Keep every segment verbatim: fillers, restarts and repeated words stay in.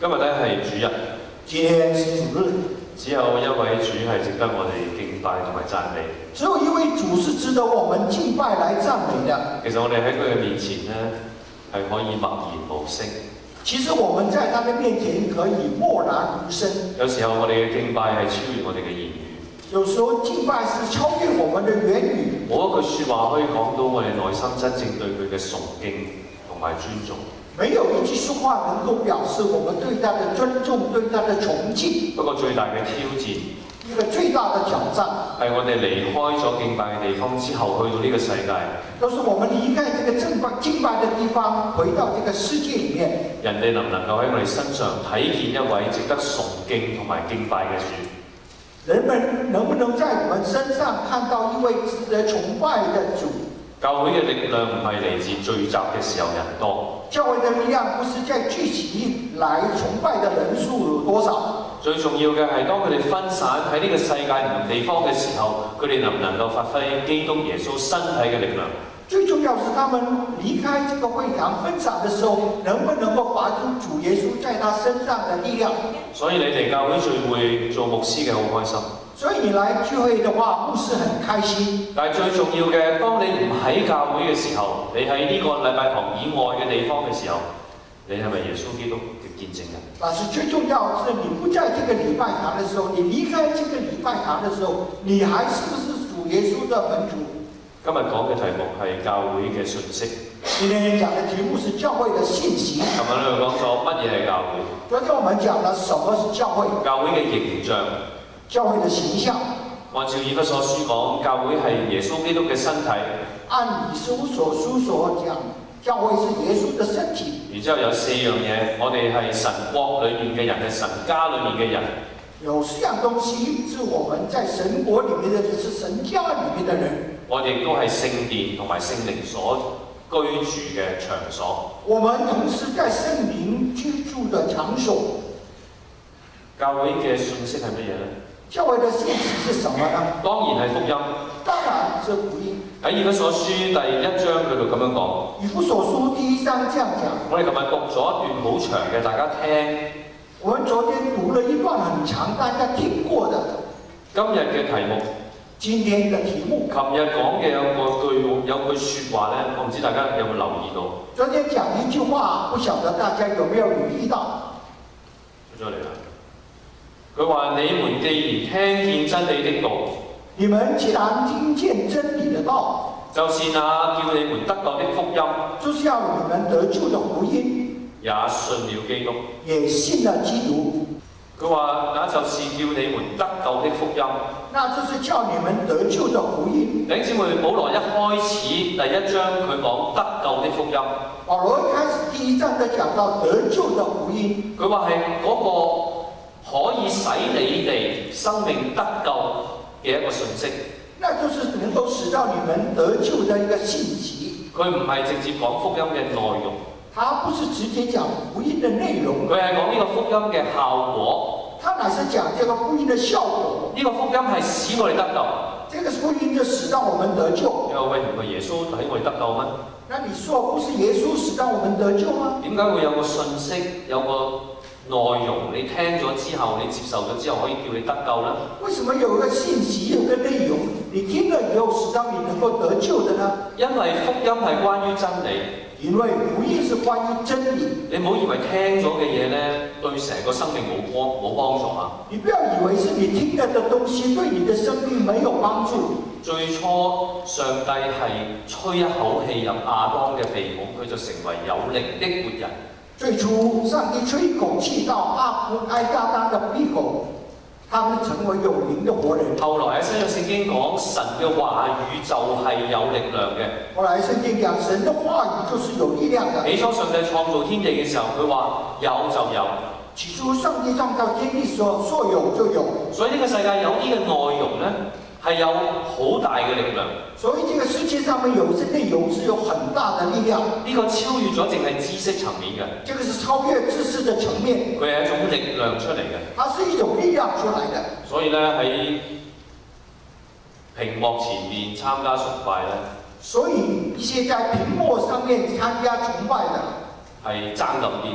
今日咧係主日， 今天是主日， 只有一位主係值得我哋敬拜同埋讚美。 只有一位主是值得我們敬拜來讚美的。 其實我哋喺佢嘅面前咧，係可以默然無聲。 其實我們在他的面前可以默然無聲。 有時候我哋嘅敬拜係超越我哋嘅言語。 有時候敬拜是超越我們的言語。冇一句説話可以講到我哋內心真正對佢嘅崇敬同埋尊重。 沒有一句說話能夠表示我們對他的尊重、對他的崇敬。 不過最大嘅挑戰， 一個最大的挑戰， 係我哋離開咗敬拜嘅地方之後，去到呢個世界。 就是我們離開這個正拜敬拜的地方，回到這個世界裡面。人哋能唔能夠喺我哋身上睇見一位值得崇敬同埋敬拜嘅主？人們能不能在我們身上看到一位值得崇拜的主？教會嘅力量唔係嚟自聚集嘅時候人多。教會的力量不是在聚集來崇拜的人數有多少。最重要嘅係當佢哋分散喺呢個世界唔同地方嘅時候，佢哋能唔能夠發揮基督耶穌身體嘅力量？最重要是他們離開這個會堂分散的時候，能不能夠發出主耶穌在他身上的力量？所以你哋教會聚會做牧師嘅好開心。所以你來聚會的話，牧師很開心。但係最重要嘅，當你唔喺教會嘅時候，你喺呢個禮拜堂以外嘅地方嘅時候，你係咪耶穌基督嘅見證人？但是最重要是你不在這個禮拜堂的時候，你離開這個禮拜堂的時候，你還是不是主耶穌的門徒？今日講嘅題目係教會嘅信息。今天講嘅題目是教會嘅信息。琴日我哋講咗乜嘢係教會？昨天我們講了什麼是教會？教會嘅形象。教會的形象，按照以弗所書講，教會係耶穌基督嘅身體。按以弗所書所講，教會是耶穌的身體。然之後有四樣嘢，我哋係神國裏面嘅人，係神家裏面嘅人。有四樣東西是我們在神國裡面的，就是神家裡面的人。我哋都係聖殿同埋聖靈所居住嘅場所。我們同時在聖靈居住的場所。教會嘅信息係乜嘢呢？教會的信息是什麼呢？當然係福音。當然是福音。喺以弗所書第一章佢度咁樣講。以弗所書第一章這樣講。我哋琴日讀咗一段好長嘅，大家聽。我們昨天讀了一段很長，大家聽過的。今日嘅題目。今天嘅題目。琴日講嘅有個句有句説話咧，我唔知大家有冇留意到。昨天講一句話，不曉得大家有沒有留意到？出咗嚟啦。佢話：你們既然聽見真理的道，你們既然聽見真理的道，就是那叫你們得救的福音，就是要你們得救的福音，也信了基督，也信了基督。佢話：那就是叫你們得救的福音，那就是叫你們得救的福音。弟兄姊妹，保羅一開始第一章佢講得救的福音。保羅一開始第一章就講到得救的福音，佢話係嗰個可以使你哋生命得救嘅一個信息，那就是能夠使到你們得救的一個信息。佢唔係直接講福音嘅內容，他不是直接講福音的內容，佢係講呢個福音嘅效果。他乃是講這個福音的效果。呢個福音係使我哋得救，這個福音就使到我們得救。又喂，唔係耶穌使我哋得救咩？那你說不是耶穌使到我們得救嗎？點解會有個信息，有個內容你聽咗之後，你接受咗之後，可以叫你得救呢？為什麼有一個信息，有個內容，你聽了以後，使到你能夠得救的呢？因為福音係關於真理，因為福音是關於真理。你唔好以為聽咗嘅嘢呢，對成個生命冇幫冇幫助啊！你不要以為是你聽了的東西對你的生命沒有幫助。最初上帝係吹一口氣入亞當嘅鼻孔，佢就成為有靈的活人。最初，上帝吹一口氣到阿亞當的鼻孔，他們成為有靈的活人。後來喺新約聖經講，神嘅話語就係有力量嘅。後來聖經講，神的話語就是有力量嘅。起初上帝創造天地嘅時候，佢話有就有。起初上帝創造天地時候，說有就有。所以呢個世界有啲嘅內容呢，係有好大嘅力量。所以這個世界上面有一些內容是有很大的力量。呢個超越咗淨係知識層面嘅。這個是超越知識的層面。佢係一種力量出嚟嘅。它是一種力量出來的。所以咧喺屏幕前面參加崇拜咧，所以一些在屏幕上面參加崇拜嘅係爭咁啲嘅。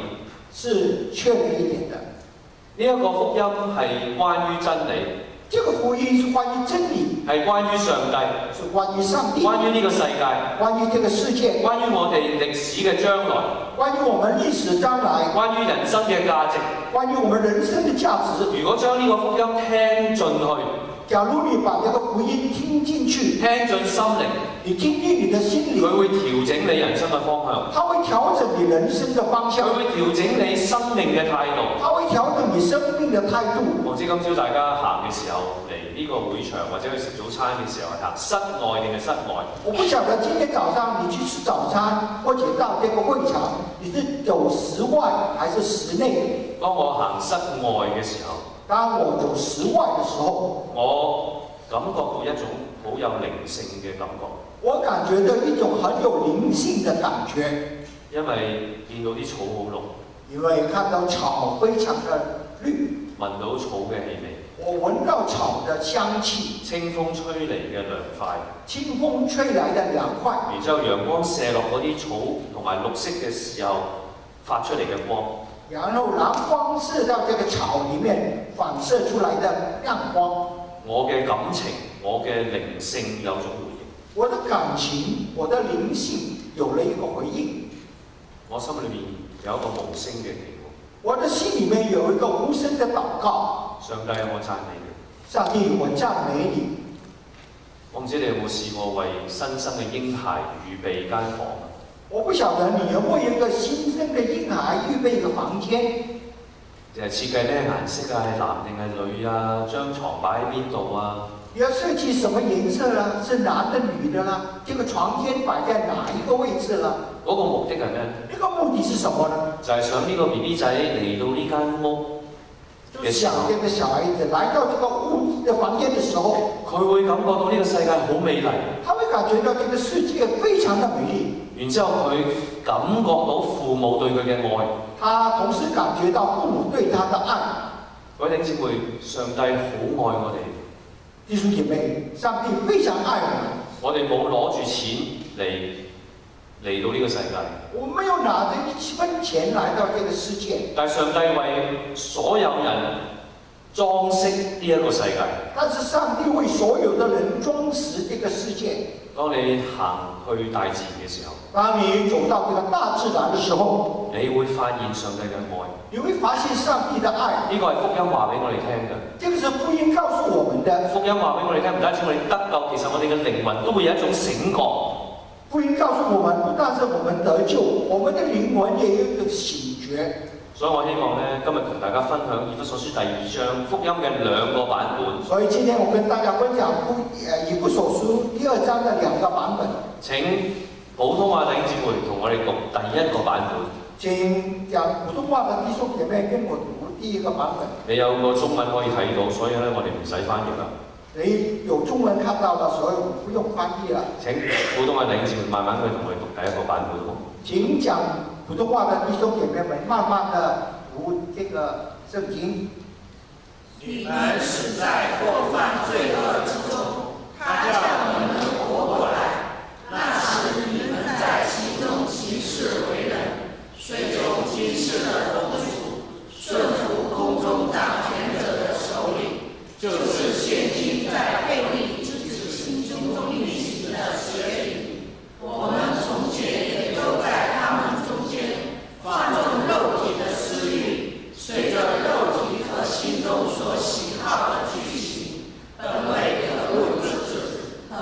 是缺了一點的。 呢一個福音係關於真理。 這個福音是關於真理， 係關於上帝， 是關於上帝， 關於呢個世界， 關於這個世界， 關於我哋歷史嘅將來， 關於我們歷史將來， 關於人生嘅價值， 關於我們人生的價值。 如果將呢個福音聽進去， 假如你把這個福音聽進去， 聽進心靈， 你聽進你的心靈， 佢會調整你人生嘅方向， 它會調整你人生的方向， 佢會調整你生命嘅態度， 它會調整你生命的態度。 我知今朝大家行嘅時候嚟呢個會場或者去食早餐嘅時候係行室外定係室外？ 我不曉得今天早上你去吃早餐或者到這個會場，你是走室外還是室內？ 當我行室外嘅時候， 當我走室外嘅時候， 我感覺到一種好有靈性嘅感覺。 我感覺到一種很有靈性的感覺， 因為見到啲草好綠， 因為看到草非常的綠， 聞到草嘅氣味， 我聞到草的香氣， 清風吹嚟嘅涼快， 清風吹來的涼快， 然之後陽光射落嗰啲草同埋綠色嘅時候發出嚟嘅光， 然後藍光射到這個草裡面反射出來的亮光， 我嘅感情，我嘅靈性有種回應， 我的感情，我的靈性有了一個回應， 我心裏面有一個無聲嘅祈禱， 我的心裡面有一個無聲的禱告。 上帝，我讚美你。 上帝，我讚美你。 我唔知你有冇試過為新生嘅嬰孩預備間房？ 我不曉得你有冇一個新生嘅嬰孩預備一個房間。 就係設計咩顏色啊？係男定係女啊？張床擺喺邊度啊？ 你要設計什麼顏色啦？是男的女的啦？這個床間擺在哪一個位置啦？ 嗰個目的係咩？ 呢個目的是什麼呢？ 就係想呢個 B B 仔嚟到呢間屋嘅時候， 這個小孩子來到這個屋的房間的時候， 佢會感覺到呢個世界好美麗。 他會感覺到這個世界非常的美麗。然之後佢感覺到父母對佢嘅愛， 他同時感覺到父母對他的愛。 各位弟兄姊妹，上帝好愛我哋。 弟兄姐妹，上帝非常愛我們。 我哋冇攞住錢嚟嚟到呢個世界。 我沒有拿着一分錢來到這個世界。 但上帝為所有人裝飾呢一個世界。 但是上帝為所有的人裝飾這個世界。 當你行去大自然嘅時候， 當你走到這個大自然的時候， 你會發現上帝嘅愛。 你會發現上帝的愛。 呢個係福音話俾我哋聽嘅。 這個是福音告訴我們的。 福音話俾我哋聽，唔單止我哋得救，其實我哋嘅靈魂都會有一種醒覺。 福音告訴我們，不但是我們得救，我們的靈魂也有一個醒覺。所以我希望咧，今日同大家分享以弗所書第二章福音嘅兩個版本。所以今天我跟大家分享福誒以弗所書第二章嘅兩個版本。請普通話弟兄姊妹同我哋讀第一個版本。請講普通話嘅弟兄姐妹跟我讀第一個版本。你有個中文可以睇到，所以咧我哋唔使翻譯啦。你有中文看到了，所以我不用翻譯啦。請普通話弟兄姊妹慢慢去同我哋讀第一個版本。請講普通話的弟兄姐妹們，慢慢的讀這個聖經。 你們死在過犯罪惡之中，他叫你們活過來。那時你們在其中行事為人，隨從今世的風俗，順服空中掌權者的首領，就是現今在悖逆之子心中運行的邪靈。我們從前也都在他們中間放縱肉體的私欲，隨着肉體和心中所喜好的去行，本為可惡之子，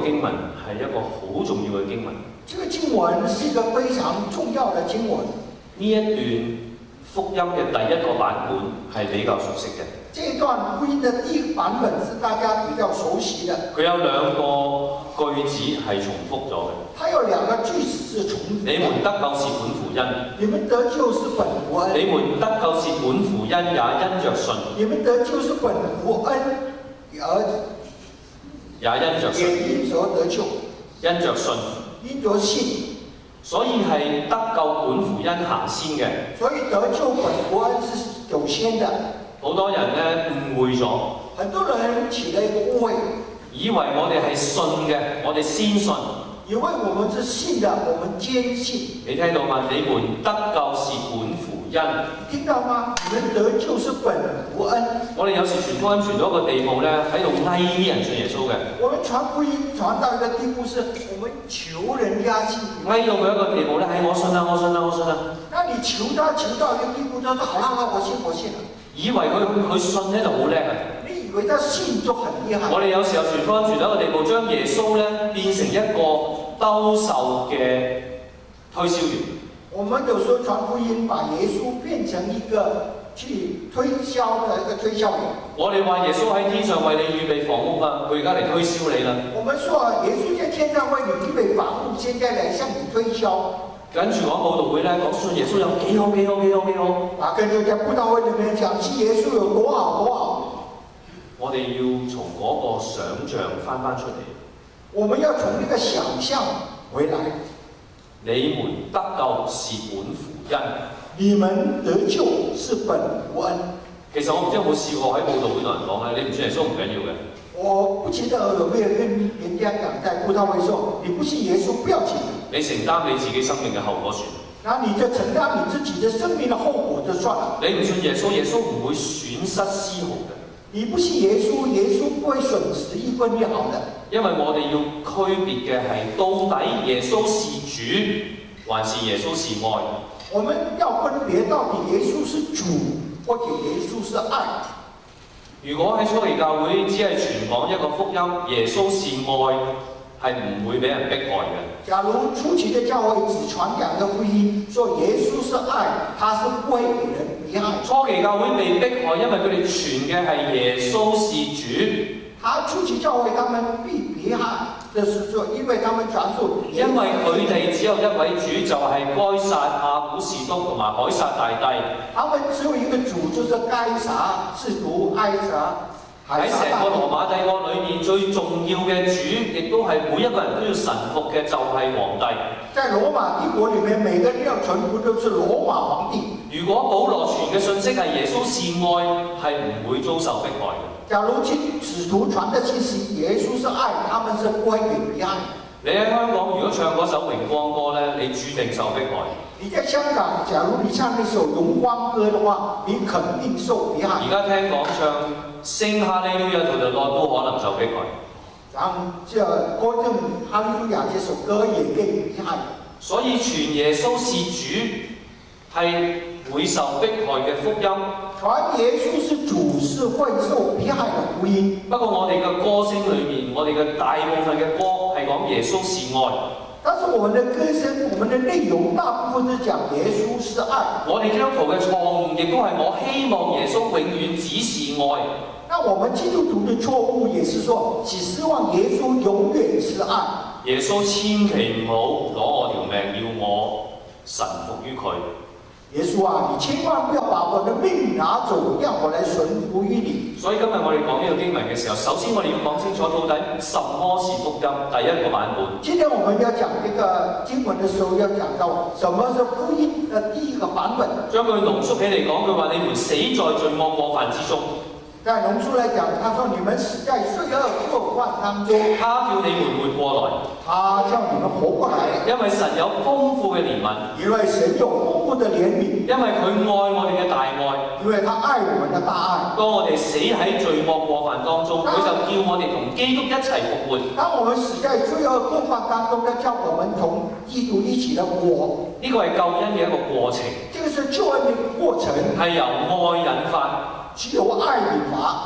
經文係一個好重要嘅經文。 這個經文是一個非常重要的經文。 呢一段福音嘅第一個版本係比較熟悉嘅。 這一段福音的第一個版本是大家比較熟悉的。 佢有兩個句子係重複咗嘅。 它有兩個句子是重複的。 你們得救是本乎恩。 你們得救是本乎恩。 你們得救是本乎恩，也因着信。 你們得救是本乎恩，而也因着信。 也因着得救。 因着信。 因着信。 所以係得救本乎恩行先嘅。 所以得救本乎恩是有先的。好多人咧誤會咗。很多人起了一個誤會，以為我哋係信嘅，我哋先信。以為我們是信的，我們堅信。你聽到嗎？你們得救是本乎恩。聽到嗎？你們得救是本乎恩。我哋有時傳福音傳到一個地步咧，喺度翳啲人信耶穌嘅。我們傳福音傳到一個地步，是我們求人家信。翳到佢一個地步咧，係我信啊，我信啊，我信啊。那你求他求到一個地步，他說好啦好啦，我信我信啦。以為佢佢信咧就好叻啊！你以為他信就很厲害。我哋有時候傳福音傳到一個地步，將耶穌咧變成一個兜售嘅推銷員。我們有時候傳福音，把耶穌變成一個去推銷的一個推銷員。我哋話耶穌喺天上為你預備房屋啊，佢而家嚟推銷你啦。我們說耶穌在天上為你預備房屋，現在嚟向你推銷。跟住講佈道會咧，講信耶穌有幾好幾好幾好幾好。啊，跟住喺佈道會裏面講信耶穌有多好多好。我哋要從嗰個想像翻翻出嚟。我們要從呢個想像回來。你們得救是本乎恩。你們得救是本乎恩。其實我唔知有冇試過喺佈道會同人講咧，你唔信耶穌唔緊要嘅。我不記得有沒有跟人家講，在佈道會說，你不信耶穌不要緊。你承擔你自己生命嘅後果算。那你就承擔你自己的生命的後果就算了。你唔信耶穌，耶穌唔會損失絲毫嘅。你不信耶穌，耶穌不會損失一分一毫的。因為我哋要區別嘅係，到底耶穌是主，還是耶穌是愛？我們要分別到底耶穌是主，或者耶穌是愛。如果喺初期教會只係傳講一個福音，耶穌是愛，係唔會俾人迫害嘅。假如初期嘅教會只傳講一個福音，說耶穌是愛，他是不會俾人迫害。初期教會被迫害，因為佢哋傳嘅係耶穌是主。他初期教會他們被迫害，就是說，因為他們傳述，因為佢哋只有一位主，就係該撒、亞古士督同埋凱撒大帝。他們只有一個主，就是該撒、士督、埃撒。喺成個羅馬帝國裏面最重要嘅主，亦都係每一個人都要臣服嘅，就係皇帝。在羅馬帝國裏面，每個人要臣服都是羅馬皇帝。如果保羅傳嘅信息係耶穌是愛，係唔會遭受迫害嘅。假如使徒傳的信息耶穌是愛，他們是不會被迫害。你喺香港如果唱嗰首榮光歌咧，你注定受迫害。你在香港，假如你唱那首榮光歌的話，你肯定受迫害。而家聽講唱聖哈利路亞同就都可能受迫害。然後這歌頌哈利路亞這首歌也被迫害。所以傳耶穌是主係會受迫害嘅福音。傳耶穌是主是會受迫害嘅福音。不過我哋嘅歌聲裏面，我哋嘅大部分嘅歌係講耶穌是愛。但是我們的歌聲，我們的內容大部分是講耶穌是愛。我哋基督徒嘅錯誤，亦都係我希望耶穌永遠只是愛。那我們基督徒的錯誤也是說，只希望耶穌永遠是愛。耶穌千祈唔好攞我條命，要我臣服於佢。耶穌啊，你千萬不要把我的命拿走，讓我來順服於你。所以今日我哋講呢個經文嘅時候，首先我哋要講清楚到底什麼是福音，第一個版本。今天我們要講呢個經文嘅時候，要講到什麼是福音嘅第一個版本。將佢濃縮起嚟講，佢話你們死在罪惡過犯之中。在濃縮來講，他說你們死在罪惡過犯當中，他叫你們活過來，他叫你們活過來，因為神有豐富嘅憐憫，因為神有豐富的憐憫，因為佢愛我哋嘅大愛，因為他愛我們的大愛。當我哋死喺罪惡過犯當中，佢就叫我哋同基督一齊復活。當我們死在罪惡過犯當中，佢叫我們同基督一起的活。呢個係救恩嘅一個過程，這個是救恩嘅過程，係由愛引發。只有愛引發，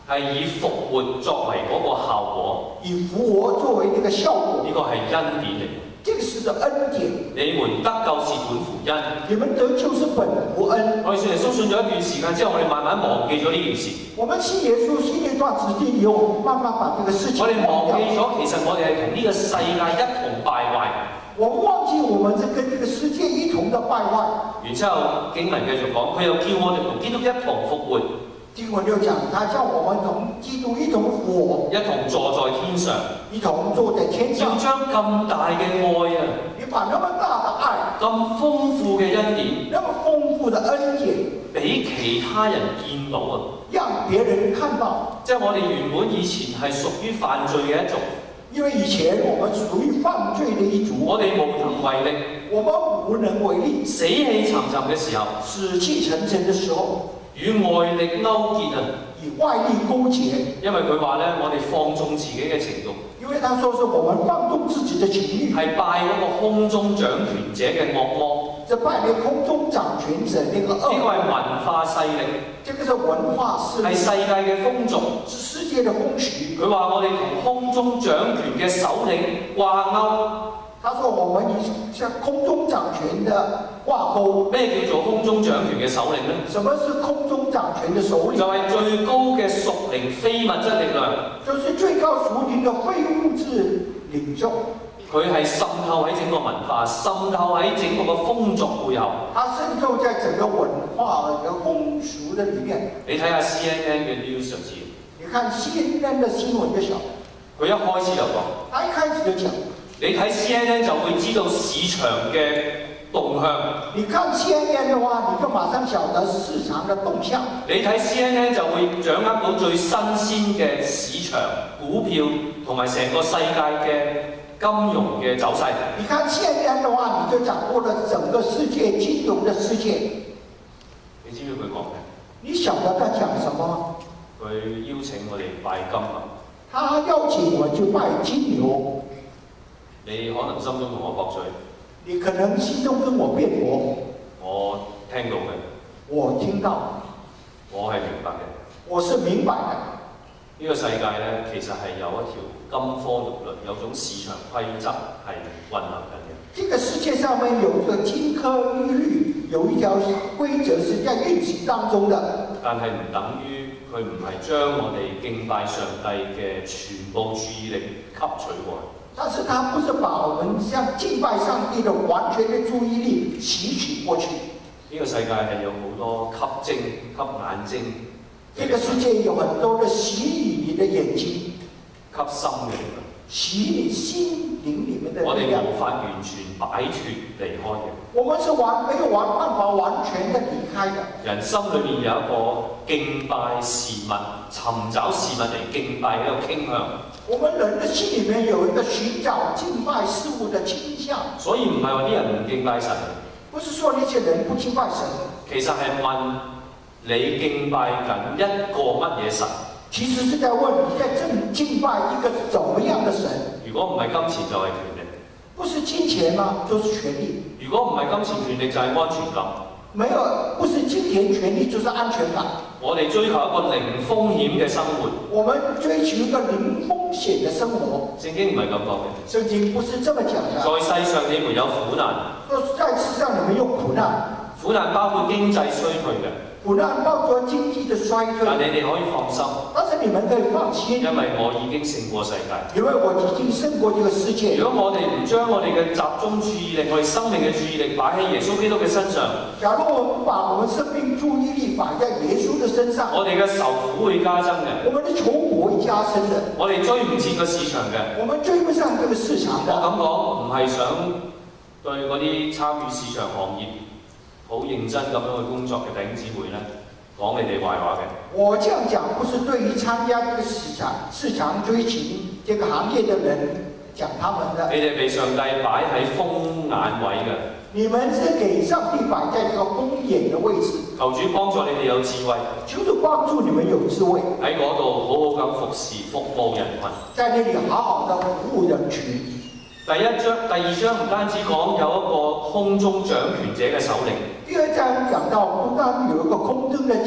係以復活作為嗰個效果， 以復活作為那個效果。 呢個係恩典嚟。 這個是恩典。 你們得救是本乎恩， 你們得救是本乎恩。 我哋信耶穌信咗一段時間之後，我哋慢慢忘記咗呢件事。 我們信耶穌信一段時間以後，慢慢把這個事情我哋忘記咗，其實我哋係同呢個世界一同敗壞。 我們忘記我們是跟這個世界一同的敗壞。 然之後經文繼續講，佢又叫我哋同基督一同復活。 經文就講，他叫我們同基督一同復活， 一同坐在天上， 一同坐在天上。 要將咁大嘅愛啊， 你把那麼大的愛， 咁豐富嘅恩典， 那麼豐富的恩典， 俾其他人見到啊， 讓別人看到。 即係我哋原本以前係屬於犯罪嘅一族， 因為以前我們屬於犯罪的一族， 我哋無能為力， 我們無能為力， 死氣沉沉嘅時候， 死氣沉沉的時候。 與外力勾結啊！ 與外力勾結， 因為佢話咧，我哋放縱自己嘅情慾。 因為他說是我們放縱自己的情慾， 係拜嗰個空中掌權者嘅惡魔。 這拜你空中掌權者那個惡。 呢個係文化勢力。 這個是文化勢力。 係世界嘅風俗， 是世界的風俗。 佢話我哋同空中掌權嘅首領掛鈎。 他說我們以向空中掌權的掛鈎。 咩叫做空中掌權嘅首領呢？ 什麼是空中掌權的首領？ 就係最高嘅屬靈非物質力量。 就是最高屬靈的非物質領袖。 佢係滲透喺整個文化，滲透喺整個嘅風俗背後。 他滲透在整個文化嘅風俗的裡面。 你睇下 C N N 嘅 news 就知。 你看 C N N 的新聞就曉。 佢一開始就講。 他一開始就講。 你睇 C N N 就會知道市場嘅動向。 你看 C N N 的話，你就馬上曉得市場的動向。 你睇 C N N 就會掌握到最新鮮嘅市場、股票同埋成個世界嘅金融嘅走勢。 你看 C N N 的話，你就掌握了整個世界金融的世界。 你知唔知佢講咩？ 你曉得他講什麼？ 佢邀請我哋拜金牛。 他邀請我去拜金牛。 你可能心中同我駁嘴， 你可能心中跟我辯駁。 我聽到嘅， 我聽到， 我係明白嘅。 我是明白的。 呢個世界咧，其實係有一條金科玉律，有種市場規則係運行緊嘅。 這個世界上面有一個金科玉律，有一條規則是在運行當中的。但係唔等於佢唔係將我哋敬拜上帝嘅全部注意力吸取過嚟。但是他不是把我們向敬拜上帝的完全的注意力吸取過去。呢個世界係有好多吸睛、吸眼睛。這個世界有很多的吸引你的眼睛、吸心嘅力量，吸你心靈裡面的力量。我哋無法完全擺脱離開嘅。我們是完沒有完辦法完全的離開的。人心裏面有一個敬拜事物、尋找事物嚟敬拜嘅一個傾向。我們人的心裡面有一個尋找敬拜事物的傾向。所以唔係話啲人唔敬拜神，不是說那些人不敬拜神，其實係問你敬拜緊一個乜嘢神？其實是在問你在正敬拜一個怎麼樣的神？如果唔係金錢就係權力，不是金錢嗎？就是權力。如果唔係金錢權力就係安全感。沒有，不是金錢權力就是安全感。我哋追求一個零風險嘅生活。我們追求一個零風險的生活。聖經唔係咁講嘅。聖經不是這麼講的。在世上你們有苦難。在世上你們有苦難。苦難包括經濟衰退嘅。苦難包括經濟的衰退。但你哋可以放心。但是你們可以放心。因為我已經勝過世界。因為我已經勝過這個世界。如果我哋唔將我哋嘅集中注意力、我哋生命嘅注意力擺喺耶穌基督嘅身上，假如我們把我們生命注意力擺在耶穌的身上，我哋嘅愁苦會加增嘅。我們的愁苦會加深的。我哋追唔切個市場嘅。我們追不上這個市場的。我咁講唔係想對嗰啲參與市場行業好認真咁樣去工作嘅弟兄姊妹咧，講你哋壞話嘅。我這樣講不是對於參加這個市場市場追尋這個行業的人講他們的。你哋被上帝擺喺風眼位嘅。你們是給上帝擺在這個風眼的位置。求主幫助你哋有智慧。求主幫助你們有智慧。喺嗰度好好咁服侍服務人群。在那裡好好的服務人群。第一章、第二章唔單止講有一個空中掌權者嘅首領。第二章講到不單有一個空中的掌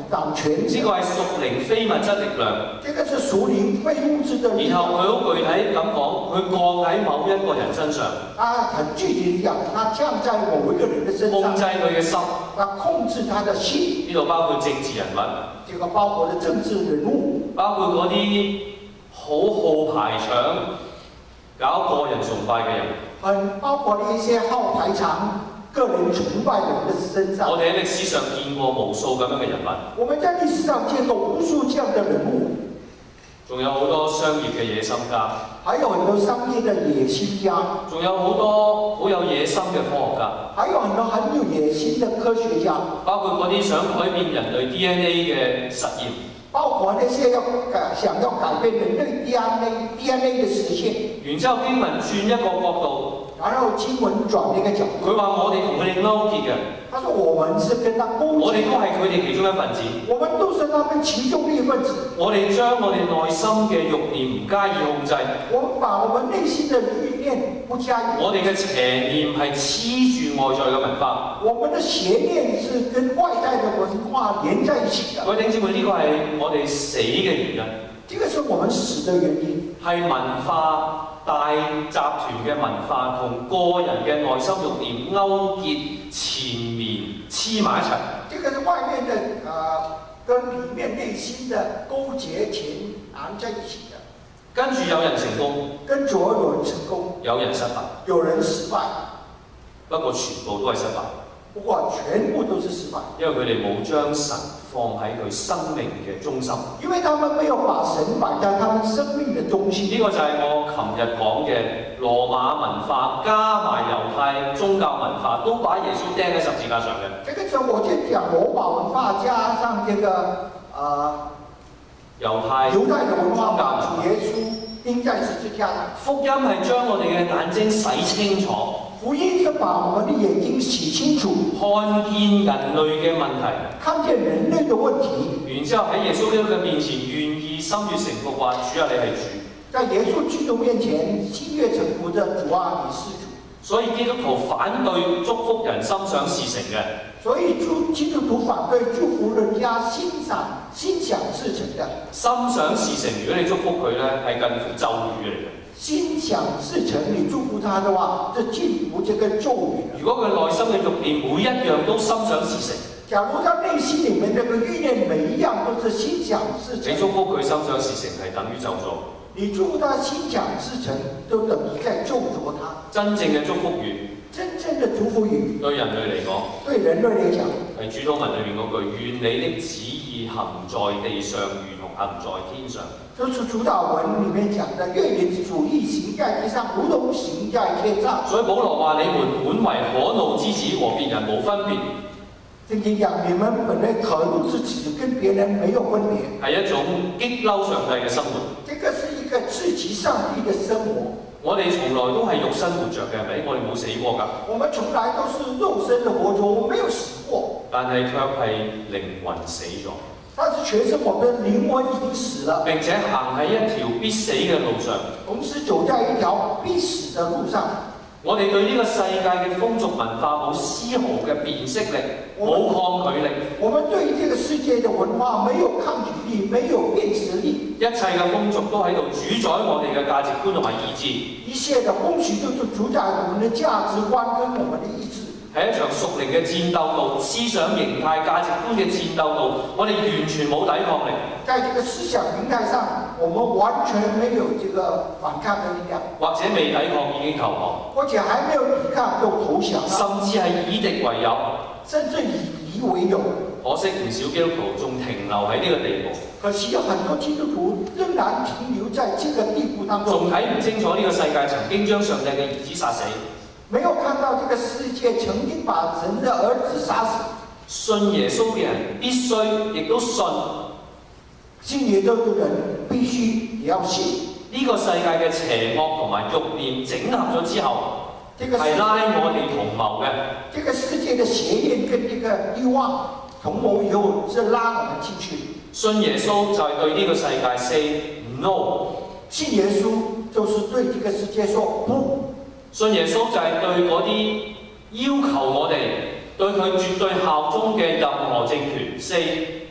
掌權。 呢個係屬靈非物質力量。 這個是屬靈非物質的力量。 然後佢好具體咁講，佢降喺某一個人身上。 他很具體地講，他降在某一個人的身上， 控制佢嘅心。 他控制他的心。 呢度包括政治人物。 這個包括了政治人物。包括嗰啲好好排場、搞個人崇拜嘅人。 很包括了一些好排場、個人崇拜人的身上。 我哋喺歷史上見過無數咁樣嘅人物。 我們在歷史上見過無數這樣的人物。 仲有好多商業嘅野心家。 還有很多商業的野心家。 仲有好多好有野心嘅科學家。 還有很多很有野心的科學家。包括嗰啲想改變人類 D N A 嘅實驗。 包括那些要改想要改變人類 D N A D N A 的實現。然之後經文轉一個角度。然後經文轉一個角度。佢話我哋同佢哋勾結嘅。他說我們是跟他勾結。我哋都係佢哋其中一份子。我們都是他們其中的一份子。我哋將我哋內心嘅慾念唔加以控制。我們把我們內心的慾念不加以控制。我哋嘅邪念係黐住外在嘅文化。我們的邪念是跟外在的文化連在一起的。各位弟兄姊妹，呢個係我哋死嘅原因。這個是我們死的原因。係文化。大集團嘅文化同個人嘅內心慾念勾結纏綿黐埋一齊。這個是外面的呃，跟裡面內心的勾結纏連在一起的。跟住有人成功，跟住有人成功，有人失敗，有人失敗。不過全部都係失敗。不過全部都是失敗。因為佢哋冇將神放喺佢生命嘅中心。因為他們沒有把神擺在他們生命的中心。呢個就係我琴日講嘅羅馬文化加埋猶太宗教文化，都把耶穌釘喺十字架上嘅。這個時候我就講羅馬文化加上這個啊猶太猶太的文化，把主耶穌釘在十字架上。福音係將我哋嘅眼睛洗清楚。福音是把我們的眼睛洗清楚，看見人類嘅問題，看見人類的問題，然之後喺耶穌基督嘅面前願意心悅誠服話：主啊，你係主。在耶穌基督面前心悅誠服的主啊，你是主。所以基督徒反對祝福人心想事成嘅。所以基督徒反對祝福人家心想心想事成嘅。心想事成，如果你祝福佢咧，係近乎咒語嚟嘅。心想事成，你祝福他的話，就近乎這個咒語。如果佢內心嘅慾念每一樣都心想事成，假如他內心裡面這個慾念每一樣都是心想事成，你祝福佢心想事成係等於咒詛。你祝福他心想事成，都等於在咒詛他。真正嘅祝福語，真正的祝福語，對人類嚟講，對人類嚟講，係主禱文裏面嗰句：願你的旨意行在地上，如同行在天上。就是主禱文裡面講的，願你的主意行在地上，如同行在天上。所以保羅話：你們本為可怒之子，和別人無分別。聖經講你們本來可怒之子，跟別人沒有分別。係一種激嬲上帝嘅生活。這個是一個刺激上帝嘅生活。我哋從來都係肉身活着嘅，係咪？我哋冇死過㗎。我們從來都是肉身的活着，我沒有死過。但係卻係靈魂死咗。但是全是我們的靈魂已經死了，並且行喺一條必死嘅路上。我們是走在一條必死的路上。我哋對呢個世界嘅風俗文化冇絲毫嘅辨識力，冇抗拒力。我們對這個世界的文化沒有抗拒力，沒有辨識力。一切嘅風俗都喺度主宰我哋嘅價值觀同埋意志。一切嘅風俗都是主宰我們的價值觀跟我們的意志。係一場屬靈嘅戰鬥度，思想形態、價值觀嘅戰鬥度，我哋完全冇抵抗力。在這個思想形態上，我們完全沒有這個反抗的力量。或者未抵抗已經投降，或者還沒有抵抗就投降了，甚至係以敵為友，甚至以敵為友。可惜唔少基督徒仲停留喺呢個地步。可惜有很多基督徒仍然停留在這個地步當中，仲睇唔清楚呢個世界曾經將上帝嘅兒子殺死。沒有看到這個世界曾經把神的兒子殺死。信耶穌嘅人必須亦都信，信耶穌嘅人必須也要信。呢個世界嘅邪惡同埋慾念整合咗之後，係拉我哋同謀嘅。這個世界的邪念跟這個慾望同謀以後，是拉我們進去。信耶穌就係對呢個世界 say no。信耶穌就是對這個世界說不。信耶穌就係對嗰啲要求我哋對佢絕對效忠嘅任何政權 say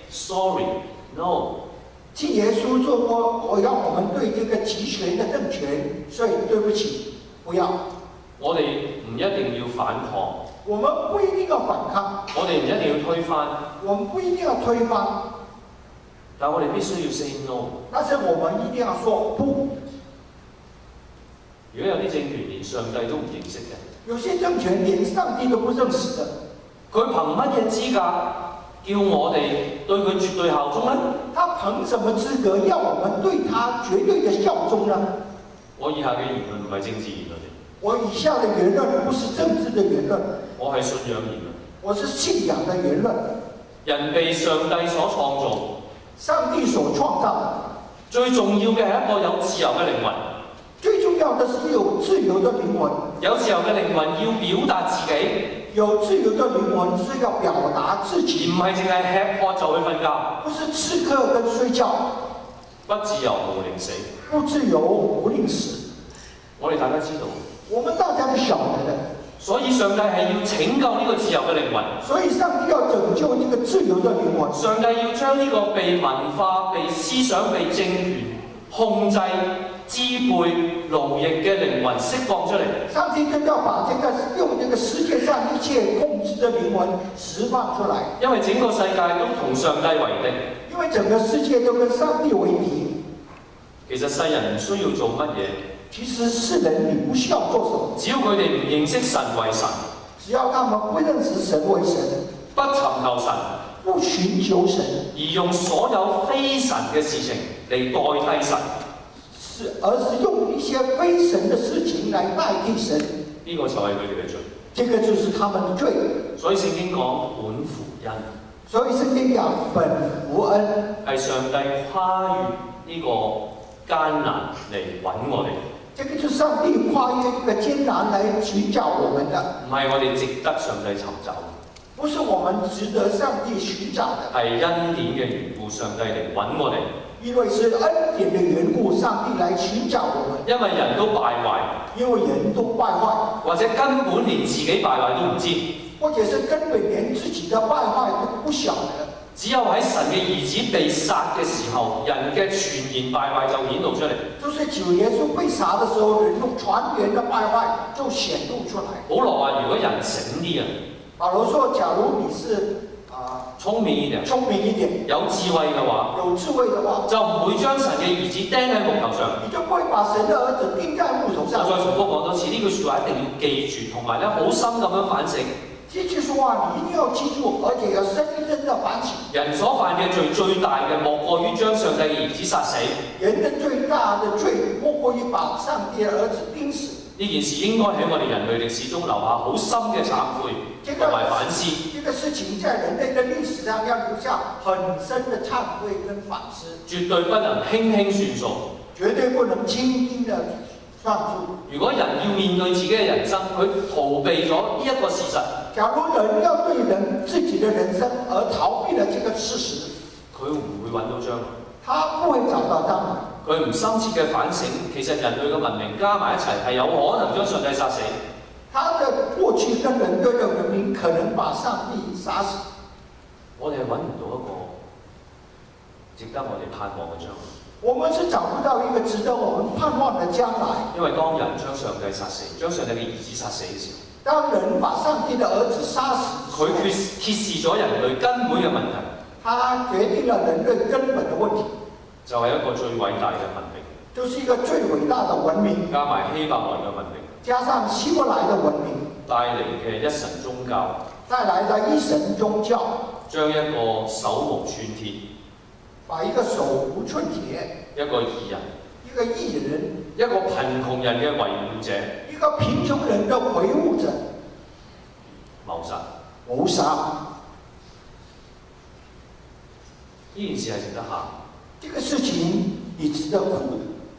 sorry no。 即耶稣说过，我要我们对这个集权的政权，所以对不起，不要。 我哋唔一定要反抗， 我们不一定要反抗， 我哋唔一定要推翻， 我们不一定要推翻， 但我哋必須要 say no。 但是我們一定要說不。 如果有啲政權連上帝都唔認識嘅， 有些政權連上帝都不認識的， 佢憑乜嘢資格叫我哋對佢絕對效忠呢？ 他憑什麼資格要我們對他絕對的效忠呢？ 我以下嘅言論唔係政治言論。 我以下的言論不是政治的言論， 我係信仰言論。 我是信仰的言論。 人被上帝所創造， 上帝所創造， 最重要嘅係一個有自由嘅靈魂。 最重要的是有自由的靈魂。 有自由嘅靈魂要表達自己， 有自由的靈魂是要表達自己， 而唔係淨係吃喝就去瞓覺。 不是吃喝跟睡覺。 不自由無寧死。 不自由無寧死。 我哋大家知道。 我們大家都曉得的， 所以上帝係要拯救呢個自由嘅靈魂。所以上帝要拯救呢個自由的靈魂。 上帝要將呢個被文化、被思想、被政權控制、支配、奴役嘅靈魂釋放出嚟。 上帝就要把這個用這個世界上一切控制的靈魂釋放出來。因為整個世界都同上帝為敵。因為整個世界都跟上帝為敵。其實世人唔需要做乜嘢。其實世人你不需要做什麼，只要佢哋唔認識神為神，只要他們不認識神為神，不尋求神，不尋求神，而用所有非神嘅事情嚟代替神，是而是用一些非神嘅事情嚟代替神，呢個就係佢哋嘅罪。這個就是他們的罪。所以聖經講本乎恩，所以聖經講本乎恩係上帝跨越呢個艱難嚟揾我哋。這個就是上帝跨越一個艱難來尋找我們的，唔係我哋值得上帝尋找，不是我們值得上帝尋找的，係恩典嘅緣故，上帝嚟揾我哋。因為是恩典的緣故，上帝來尋找我們。因為人都敗壞，因為人都敗壞，或者根本連自己敗壞都唔知，或者是根本連自己的敗壞都不曉得。只有喺神嘅兒子被殺嘅時候，人嘅全然敗壞就顯露出嚟。就是主耶穌被殺嘅時候，人用全然嘅敗壞就顯露出嚟。保羅話：如果人醒啲啊，保羅說：假如你是啊聰明一點，聰明一點，有智慧嘅話，有智慧嘅話，就唔會將神嘅兒子釘喺木頭上。你就不會把神嘅兒子釘在木頭上。我再重複講多次，呢句説話一定要記住，同埋咧好深咁樣反省。這句說話你一定要記住，而且要深深的反省。人所犯嘅罪最大嘅，莫過於將上帝嘅兒子殺死。人的最大的罪，莫過於把上帝嘅兒子釘死。呢件事應該喺我哋人類歷史中留下好深嘅懺悔同埋反思。這個事情在人類的歷史上要留下很深的懺悔跟反思。絕對不能輕輕算數，絕對不能輕輕的算數。如果人要面對自己嘅人生，佢逃避咗呢一個事實。假如人要對人自己的人生而逃避了這個事實，佢唔會揾到將來。他不會找到將來。佢唔深切嘅反省，其實人類嘅文明加埋一齊係有可能將上帝殺死。他的過去跟人類嘅文明可能把上帝殺死。我哋係揾唔到一個值得我哋盼望嘅將來。我們是找不到一個值得我們盼望的將來。因為當人將上帝殺死，將上帝嘅兒子殺死嘅時候，當人把上帝的兒子殺死，佢揭揭示咗人類根本嘅問題。他決定了人類根本的問題，就係一個最偉大嘅文明，就是一個最偉大的文明，加埋希伯來嘅文明，加上希伯來的文明帶嚟嘅一神宗教，帶來的一神宗教，將一個手無寸鐵，把一個手無寸鐵，一個義人，一個義人，一個貧窮人嘅維護者，一個貧窮人的維護者，謀殺，謀殺，呢件事係值得喊。這個事情你值得哭的。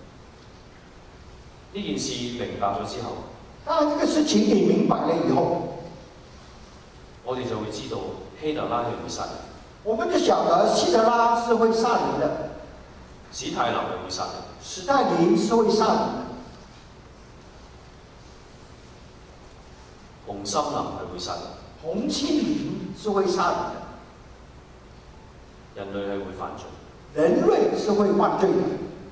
呢件事明白咗之後，當這個事情你明白了以後，我哋就會知道希特拉係會殺人。我們就曉得希特拉是會殺人的，史泰林係會殺人，史泰林是會殺人的，洪森林係會殺人，洪森林是會殺人的。 人類係會犯罪， 人類是會犯罪的，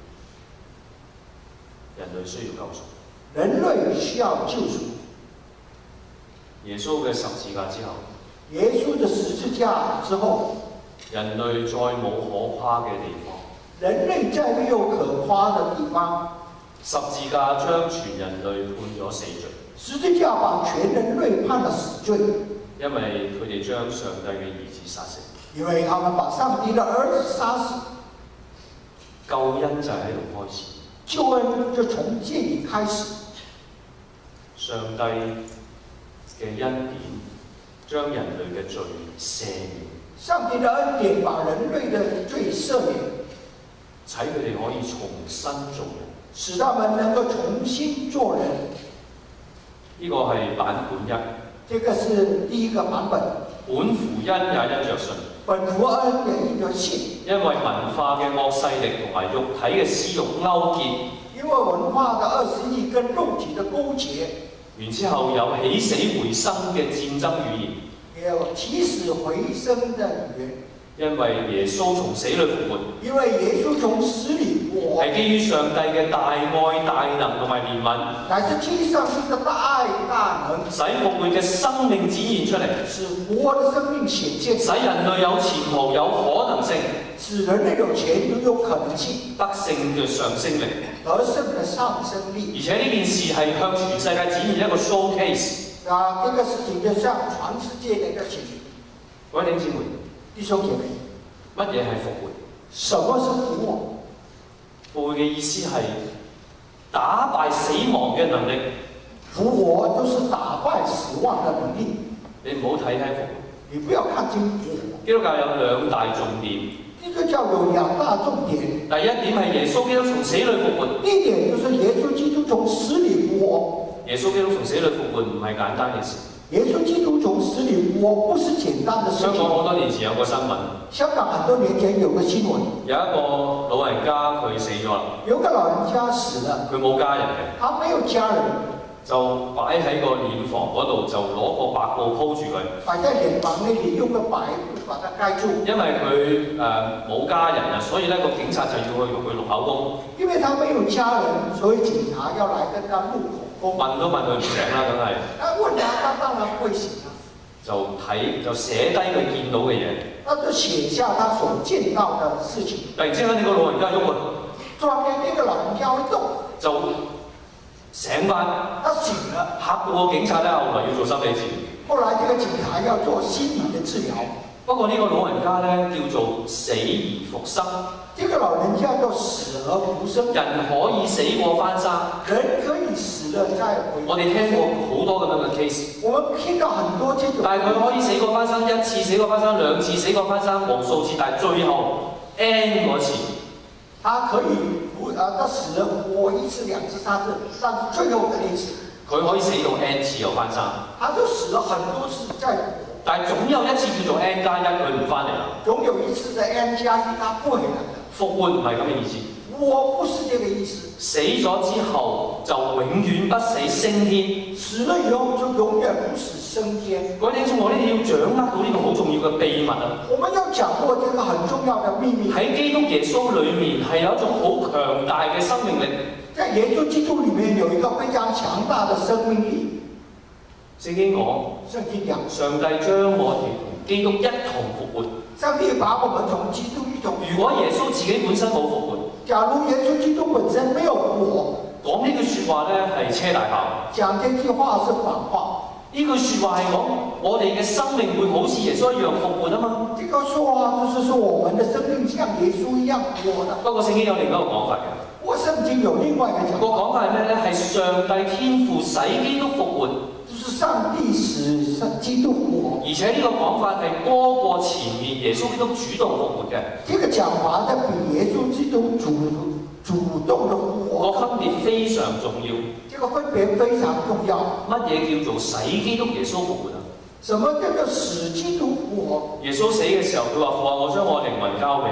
人類需要救贖。 人類需要救贖。 耶穌嘅十字架之後， 耶穌的十字架之後， 人類再冇可誇嘅地方。 人類再沒有可誇的地方。 十字架將全人類判咗死罪。 十字架把全人類判了死罪， 因為佢哋將上帝嘅兒子殺死。 因為他們把上帝的兒子殺死。 救恩就喺度開始。 救恩就從這裡開始。 上帝嘅恩典將人類嘅罪赦免。 上帝的恩典把人類的罪赦免， 使佢哋可以重新做人。 使他們能夠重新做人。 呢個係版本一。 這個是第一個版本。 本福音也因着信。 本福恩也因着信。 因為文化嘅惡勢力同埋肉體嘅私欲勾結。 因為文化的惡勢力跟肉體的勾結。 然之後有起死回生嘅戰爭語言。 也有起死回生的語言。 因為耶穌從死裏復活。 因為耶穌從死裏復活。係基於上帝嘅大愛、大能同埋憐憫。乃是基於上帝的大愛、大能。使復活嘅生命展現出嚟。使復活的生命顯現。使人類有前途、有可能性。使人類有前途、有可能性。得勝嘅上升力。得勝嘅上升力。而且呢件事係向全世界展現一個 showcase。啊，這個事情就向全世界的一個顯示。各位弟兄姊妹。弟兄姐妹，乜嘢係復活？什麼是復活？復活嘅意思係打敗死亡嘅能力。復活就是打敗死亡嘅能力。你唔好睇輕復活。你不要看輕復活。基督教有兩大重點。基督教有兩大重點。第一點係耶穌基督從死裏復活。第一點就是耶穌基督從死裏復活。耶穌基督從死裏復活唔係簡單嘅事。耶穌基督從死裏復活不是簡單的事情。香港好多年前有個新聞。香港很多年前有個新聞。有一個老人家佢死咗啦。有個老人家死了。佢冇家人嘅。他沒有家人。就擺喺個殮房嗰度，就攞個白布鋪住佢。擺在殮房那裡，用個白布把它蓋住。因為佢誒冇家人啊，所以咧個警察就要去同佢錄口供。因為他沒有家人，所以警察要來跟他錄口供。問都問佢唔醒啦，梗係。啊，問他，他當然會醒啦。就睇就寫低佢見到嘅嘢。他就寫下他所見到的事情。突然之間，呢個老人家喐啊！突然間，呢個老人家會動。就醒翻，他醒了，嚇到個警察咧，後來要做心理治療。後來呢個警察要做心理嘅治療。不過呢個老人家咧叫做死而復生。呢個老人家叫死而復生。人可以死過翻生，人可以死了再回。我哋聽過好多咁樣嘅 case。我們聽到很多這種。但係佢可以死過翻生一次，死過翻生兩次，死過翻生無數次，但係最後 N 嗰次，他可以。啊！他死了活一次、兩次、三次，但是最後的一次，佢可以死到 N 次又翻生。他就死了很多次再活，但係總有一次叫做 N 加一，佢唔翻嚟啦。總有一次嘅 N 加一，他不回來了。復活唔係咁嘅意思。我不是這個意思。死咗之後就永遠不死升天。死了以後就永遠不死升天。各位聽眾，我哋要掌握到呢個好重要嘅秘密啊！我們要掌握這個很重要的秘密。喺基督耶穌裏面係有一種好強大嘅生命力。在耶穌基督裏面有一個非常強大的生命力。聖經講，聖經講，上帝將我哋同基督一同復活。上帝把我們從基督一同。如果耶穌自己本身冇復活，假如耶穌基督本身沒有復活，講呢句説話咧係車大炮。講這句話是反話。呢句説話係講我哋嘅生命會好似耶穌一樣復活啊嘛。這個説話就是說我們的生命像耶穌一樣活的。不過聖經有另一個講法嘅。我聖經有另外一個講法。個講法係咩咧？係上帝天父使基督復活。就是上帝使基督復活。而且呢個講法係多過前面耶穌基督主動復活嘅。這個講法咧比耶穌基督主主動的復活。個分別非常重要。這個分別非常重要。乜嘢叫做使基督耶穌復活啊？什麼叫做使基督復活？耶穌死嘅時候，佢話：父啊，我將我靈魂交俾你。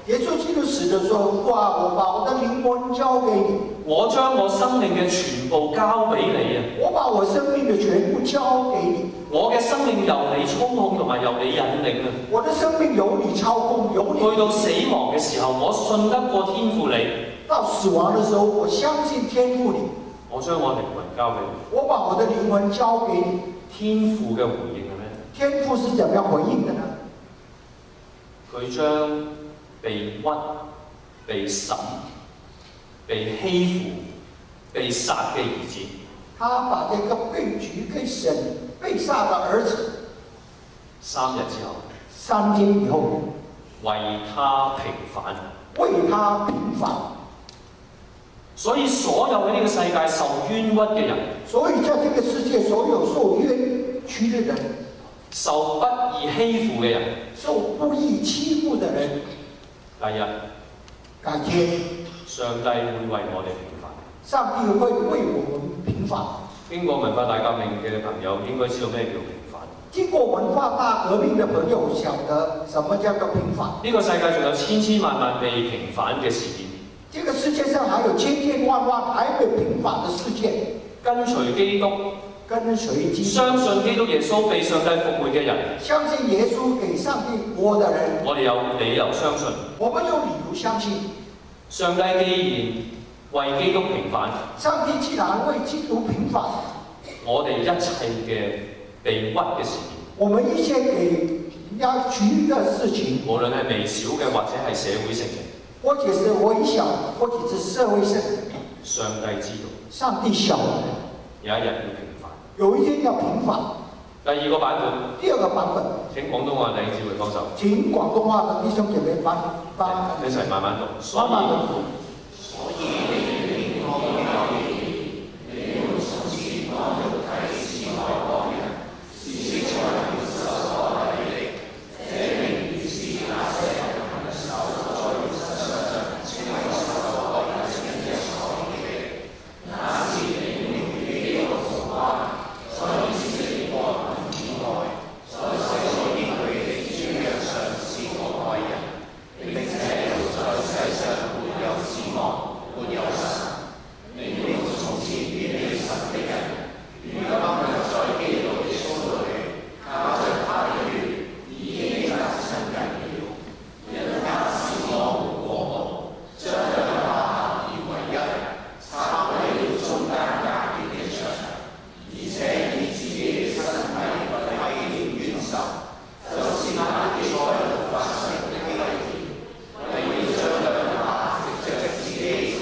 耶穌基督死的時候，哇！我把我的靈魂交給你， 我將我生命嘅全部交俾你啊！ 我把我生命的全部交給你， 我嘅生命由你操控同埋由你引領啊！ 我的生命由你操控，由你。 去到死亡嘅時候，我信得過天父你。 到死亡的時候，我相信天父你。 我將我靈魂交俾你。 我把我的靈魂交給你。 天父嘅回應係咩？ 天父是怎麼樣回應的呢？ 佢將被屈、被審、被欺負、被殺嘅兒子， 他把這個被舉、被審、被殺的兒子， 三日之後， 三天以後， 為他平反， 為他平反。 所以所有喺呢個世界受冤屈嘅人， 所以在這個世界所有受冤屈的人， 受不義欺負嘅人， 受不義欺負的人， 第日， 改天， 上帝會為我哋平反。 上帝會為我們平反。 經過文化大革命嘅朋友應該知道咩叫平反。 經過文化大革命的朋友曉得什麼叫做平反。 呢個世界仲有千千萬萬被平反嘅事件。 這個世界上還有千千萬萬還未平反的事件。 跟隨基督， 跟隨基督， 相信基督耶穌被上帝復活嘅人， 相信耶穌給上帝活的人， 我哋有理由相信。 我們有理由相信， 上帝既然為基督平反， 上帝既然為基督平反， 我哋一切嘅被屈嘅事件， 我們一切給人家舉的事情， 無論係微小嘅或者係社會性嘅。 或者是微小，或者是社會性， 上帝知道， 上帝曉得， 有一日要平反， 有一天要平反。 第二個版本， 第二個版本， 請廣東話弟兄姊妹幫手， 請廣東話的弟兄姐妹幫幫一齊慢慢讀， 慢慢讀。 所以你靈可以，你用從前當肉體是外邦人，是在乎受所愛的，這名於是那些人手在身上稱為受愛的嘅所愛的，那是你們與基督無關，在以色列國民以外，在世所應許的諸約上是可愛人，並且在世上沒有指望。沒有神，你們從前遠離神的人，如今在基督耶穌裏，靠着他的血，已經得親近了。因他使我們和睦，將兩下合而為一，拆毀了中間隔斷的牆，而且以自己的身體毀了冤仇，就是那記在律法上的規條，為要將兩下藉着自己。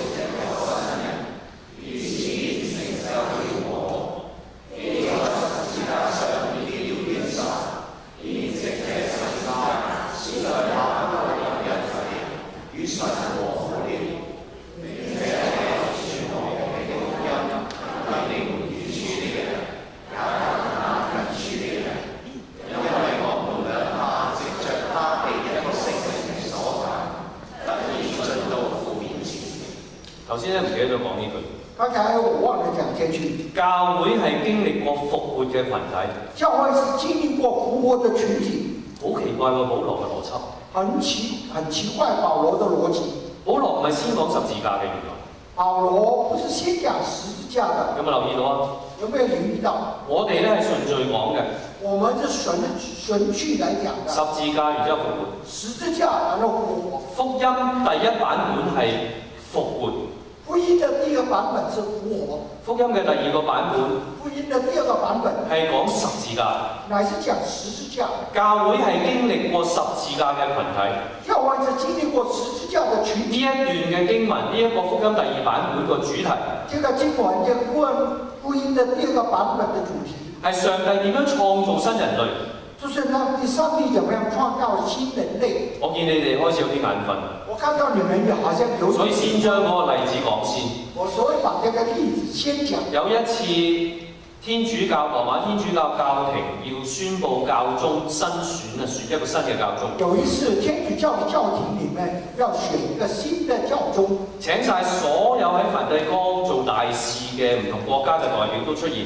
頭先咧唔記得咗講呢句。 剛才我忘了講這句。 教會係經歷過復活嘅群體。 教會是經歷過復活嘅群體。 好奇怪喎，保羅嘅邏輯。很奇很奇怪，保羅嘅邏輯。 保羅唔係先講十字架嘅原來。 保羅不是先講十字架嘅。 有冇留意到啊？ 有沒有留意到？ 我哋咧係順序講嘅。 我們是順順序來講嘅。 十字架然之後復活。 十字架然後復活。 福音第一版本係復活。 福音的第一個版本是復活。 福音嘅第二個版本， 福音的第二個版本係講十字架， 乃是講十字架。 教會係經歷過十字架嘅群體。 教會是經歷過十字架嘅群體。 呢一段嘅經文，呢、這、一個福音第二版本個主題， 這個經文嘅福音的第二個版本嘅主題，係上帝點樣創造新人類。就是讓上帝怎麼樣創造新人類。我見你哋開始有啲眼瞓。我看到你們好像有。所以先將嗰個例子講先。我所以把這個例子先講。有一次，天主教羅馬天主教教廷要宣布教宗新選啊，選一個新嘅教宗。有一次，天主教嘅教廷裡面要選一個新嘅教宗，請晒所有喺梵蒂岡做大事嘅唔同國家嘅代表都出現。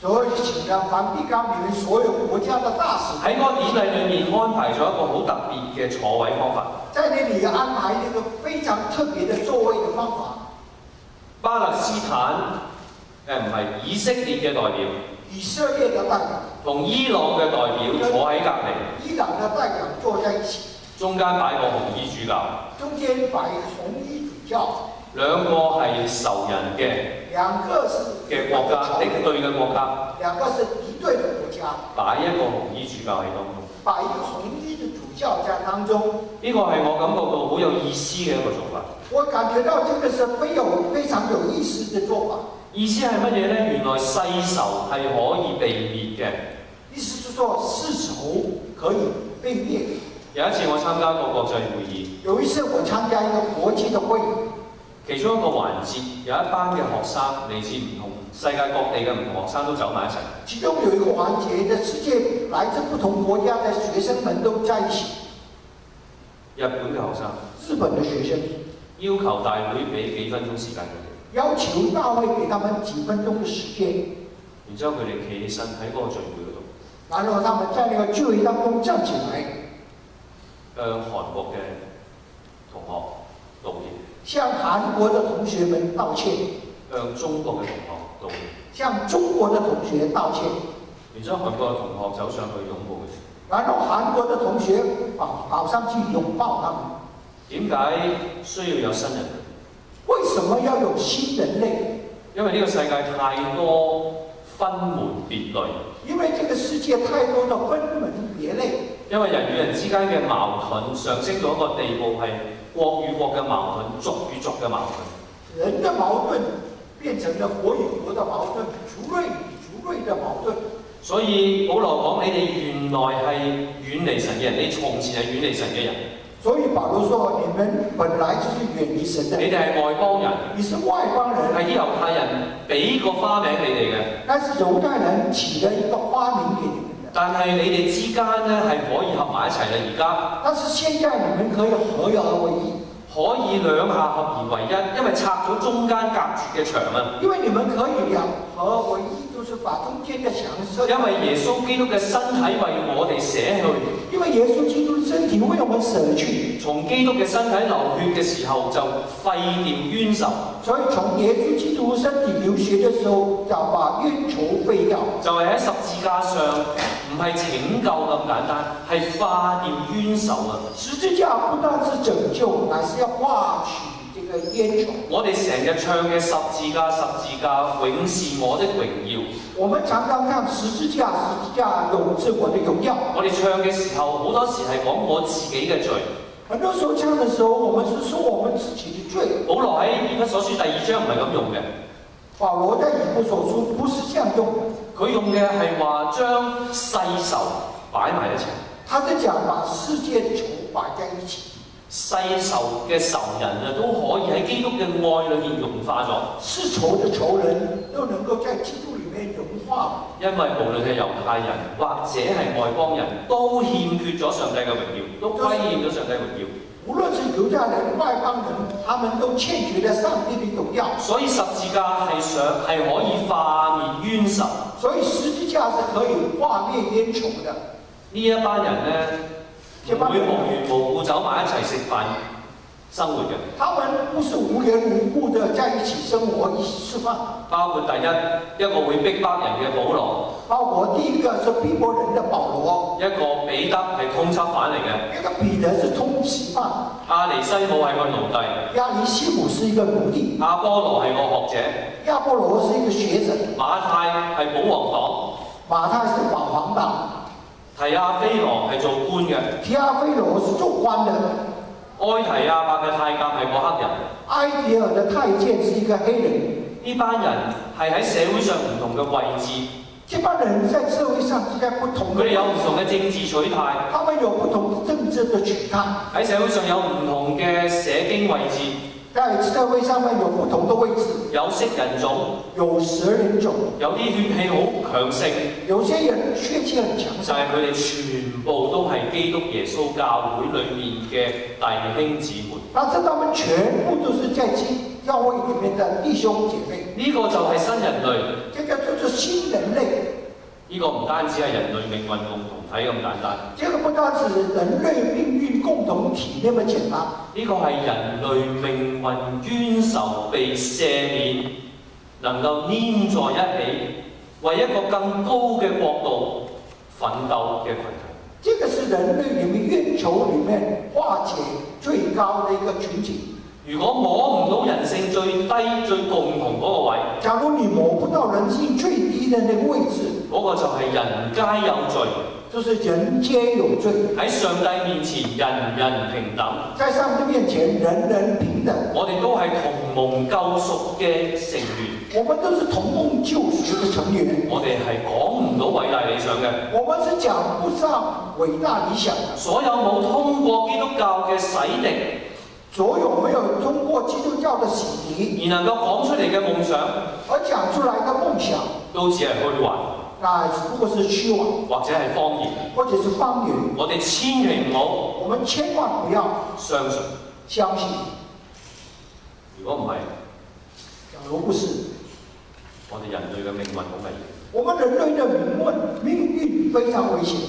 所以請了梵蒂岡裏面所有國家的大使喺嗰個典禮裏面安排咗一個好特別嘅坐位方法。 在那裡安排一個非常特別的座位的方法。 巴勒斯坦誒唔係以色列嘅代表， 以色列的代表同伊朗嘅代表坐喺隔離， 伊朗的代表坐在一起， 中間擺個紅衣主教， 中間擺紅衣主教， 兩個係仇人嘅兩個是嘅國家，敵對嘅國家， 兩個是敵對的國家， 擺一個紅衣主教喺當中， 擺一個紅衣的主教在當中。 呢個係我感覺到好有意思嘅一個做法。 我感覺到這個是非有非常有意思的做法。 意思係乜嘢呢？原來世仇係可以被滅嘅。 意思是說世仇可以被滅。 有一次我參加過國際會議， 有一次我參加一個國際的會議， 其中一個環節有一班嘅學生嚟自唔同世界各地嘅唔同學生都走埋一齊。 其中有一個環節的世界來自不同國家的學生們都在一起。 日本嘅學生， 日本的學生要求大會俾幾分鐘時間佢哋。 要求大會給他們幾分鐘的時間， 然之後佢哋企起身喺嗰個聚會嗰度， 然後他們在那個聚會當中站起來， 向韓國嘅同學道歉， 向韓國的同學們道歉， 向中國嘅同學道歉， 向中國的同學道歉。 然之後韓國嘅同學走上去擁抱佢哋， 然後韓國的同學跑跑上去擁抱他們。 點解需要有新人類？ 為什麼要有新人類？ 因為呢個世界太多分門別類。 因為這個世界太多的分門別類。 因為人與人之間嘅矛盾上升到一個地步，係國與國嘅矛盾、族與族嘅矛盾。 人的矛盾變成了國與國的矛盾、族類與族類的矛盾。所以保羅講：你哋原來係遠離神嘅人，你從前係遠離神嘅人。所以保羅說：你們本來就是遠離神的。你哋係外邦人，你是外邦人，係啲猶太人俾個花名你哋嘅。但是猶太人起了一個花名給你們的。但係你哋之間咧係可以合埋一齊嘅，而家。但是現在你們可以合而為一。可以兩下合而為一，因為拆咗中間隔絕嘅牆啊。因為你們可以兩合而為一，就是把中間嘅牆拆。因為耶穌基督嘅身體為我哋捨去。因為耶穌基督身體為我們捨去。從基督嘅身體流血嘅時候就廢掉冤仇。所以從耶穌基督身體流血嘅時候就把冤仇廢掉。就係喺十字架上，唔係拯救咁簡單，係化掉冤仇啊！十字架不單是拯救，乃是要化取這個冤仇。我哋成日唱嘅十字架，十字架永是我的榮耀。我們常常唱十字架，十字架永是我的榮耀。我哋唱嘅時候，好多時係講我自己嘅罪。很多時候唱嘅時候，我們是說我們自己的罪。保羅喺以弗所書第二章唔係咁用嘅。保羅在以弗所書不是這樣用，佢用嘅係話將世仇擺埋一齊。他在講把世界的仇擺在一起。世仇嘅仇人啊，都可以喺基督嘅愛裏面融化咗。世仇嘅仇人都能夠在基督裏面融化。因為無論係猶太人或者係外邦人都欠缺咗上帝嘅榮耀，都虧欠咗上帝嘅榮耀。無論是猶太人、外邦人，他們都欠缺了上帝的榮耀。所以十字架係想係可以化滅冤仇。所以十字架是可以化滅冤仇的。呢一班人咧，唔會無緣無故走埋一齊食飯生活嘅。他們不是無緣無故的在一起生活、一起吃飯。包括第一一個會逼迫人嘅保羅。包括第一個是逼迫人的保羅。一個彼得係通緝犯嚟嘅。一個彼得是通緝犯。亞尼西姆係個奴隸。亞尼西姆是一個奴隸。亞波羅係個學者。亞波羅是一個學者。馬太係保皇黨。馬太是保皇黨。提亞非羅係做官嘅。提亞非羅是做官的。埃提亞伯嘅太監係個黑人。埃提爾的太監是一個黑人。呢班人係喺社會上唔同嘅位置。這班人在社會上是在不同的。佢哋有唔同嘅政治取態。他們有不同政治的取態。喺社會上有唔同嘅社經位置。在社會上面有不同的位置。有色人種，有色人種。有啲血氣好強盛。有些人血氣很強盛。就係佢哋全部都係基督耶穌教會裏面嘅弟兄姊妹。但是他們全部都是在基教會裏面的弟兄姐妹。呢個就係新人類。這個就是新人類。 呢個唔單止係人類命運共同體咁簡單。 這個不單是人類命運共同體那麼簡單。 呢個係人類命運冤仇被赦免，能夠黏在一起，為一個更高嘅國度奮鬥嘅群體。 這個是人類裡面冤仇裡面化解最高的一個群體。 如果摸唔到人性最低、最共同嗰個位， 假如你摸不到人性最低的那個位置， 嗰個就係人皆有罪， 就是人皆有罪。 喺上帝面前，人人平等。 在上帝面前，人人平等。 我哋都係同蒙救贖嘅成員。 我們都是同蒙救贖的成員。 我哋係講唔到偉大理想嘅。 我們是講不上偉大理想的。 所有冇通過基督教嘅洗滌， 所有沒有通過基督教的洗禮而能夠講出嚟嘅夢想， 而講出來的夢想， 都只係虛幻， 那只不過是虛幻， 或者係謊言， 或者是謊言。 我哋千祈唔好， 我們千萬不要相信。 相信。 如果唔係， 假如不是， 我哋人類嘅命運好危險。 我們人類的命運命運非常危險。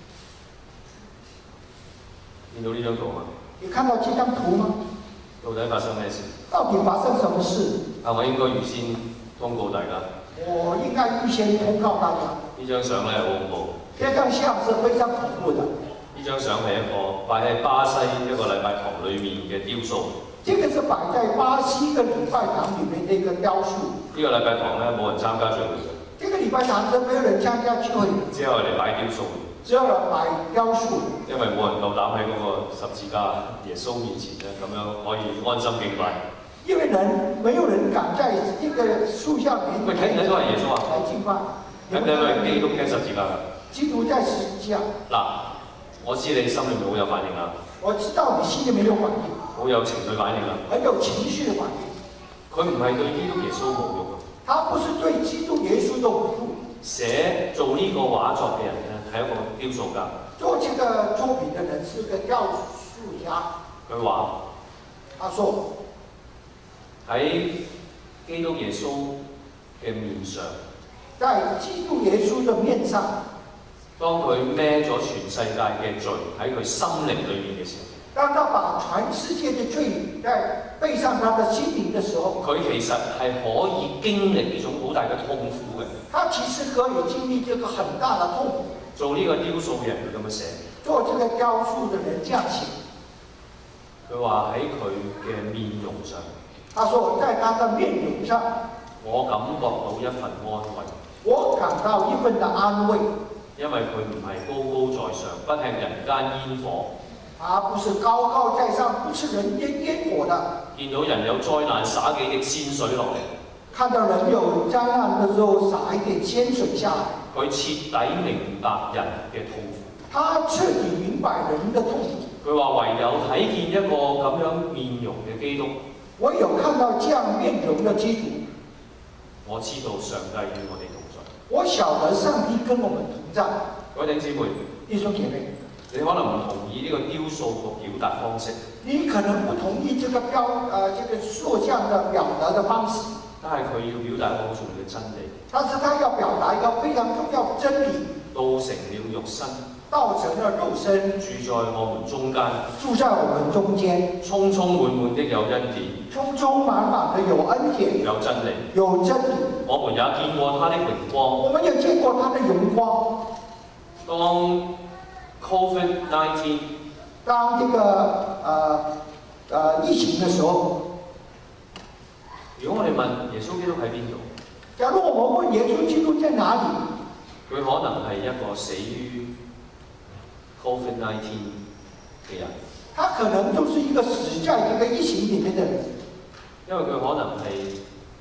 見到呢張圖嗎？ 你看到這張圖嗎？ 到底發生咩事？ 到底發生什麼事？ 啊，我應該預先通告大家。 我應該預先通告大家。 呢張相咧好恐怖。 這張相是非常恐怖的。 呢張相係一個擺喺巴西一個禮拜堂裏面嘅雕塑。 這個是擺在巴西一個禮拜堂裡面的一個雕塑。呢個禮拜堂咧冇人參加聚會嘅。 這個禮拜堂是沒有人參加聚會。 只係我哋擺雕塑。 只有人擺雕塑。因為冇人夠膽喺嗰個十字架耶穌面前咧，咁樣可以安心敬拜。 因為人沒有人敢在這個塑像面前。 喂，睇唔睇到係耶穌啊？ 嚟敬拜。 睇唔睇到係基督嘅十字架？ 基督在十字架。 嗱，我知你心裏面好有反應啦。 我知道你心裏面有反應。 好有情緒反應啦。 很有情緒嘅反應。 佢唔係對基督耶穌侮辱。 他不是對基督耶穌的侮辱。 寫做呢個畫作嘅人咧，係一個雕塑家。 做這個作品的人是個雕塑家。 佢話： 他說喺基督耶穌嘅面上， 在基督耶穌的面上， 當佢孭咗全世界嘅罪喺佢心靈裏面嘅時候， 當他把全世界的罪在背上他的心靈的時候， 佢其實係可以經歷呢種好大嘅痛苦嘅。 他其實可以經歷這個很大的痛苦。 做呢個雕塑嘅人佢咁樣寫。 做這個雕塑的人這樣寫。 佢話喺佢嘅面容上， 他說在他的面容上， 我感覺到一份安慰。 我感到一份的安慰。 因為佢唔係高高在上，不吃人間煙火。 他不是高高在上，不吃人間煙火的。 見到人有災難，灑幾滴鮮水落嚟。 看到人有災難的時候，灑一點鮮水下來。 佢徹底明白人嘅痛苦。 他徹底明白人的痛苦。佢話唯有睇見一個咁樣面容嘅基督， 唯有看到這樣面容嘅基督， 我知道上帝與我哋同在。 我曉得上帝跟我們同在。 各位弟兄姊妹， 弟兄姐妹， 你可能唔同意呢個雕塑個表達方式。 你可能不同意這個標，呃，這個塑像的表達的方式。但係佢要表達一個好重要嘅真理。但是他要表達一個非常重要的真理。道成了肉身。道成了肉身。住在我們中間。住在我們中間。充充滿滿的有恩典。充充滿滿的有恩典。有真理。有真理。我們也見過他的榮光。我們也見過他的榮光。當 Covid 十九，當這個呃呃疫情的時候，如果我哋問耶穌基督喺邊度？假如我們問耶穌基督在哪裡？佢可能係一個死於 Covid 十九嘅人。他可能就是一個死在這個疫情裡面的人。因為佢可能係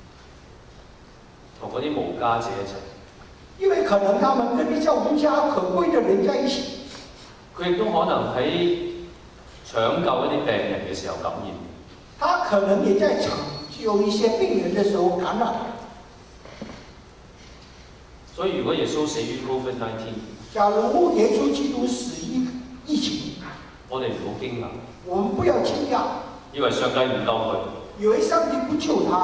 同嗰啲無家者一齊。因為可能他們跟比較無家可歸的人在一起。佢亦都可能喺搶救一啲病人嘅時候感染。他可能也在搶救一些病人的時候感染。所以如果耶穌死於 Covid 十九，假如耶穌基督死於疫情，我哋唔好驚訝。我們不要驚訝。以為上帝唔救佢。以為上帝不救他。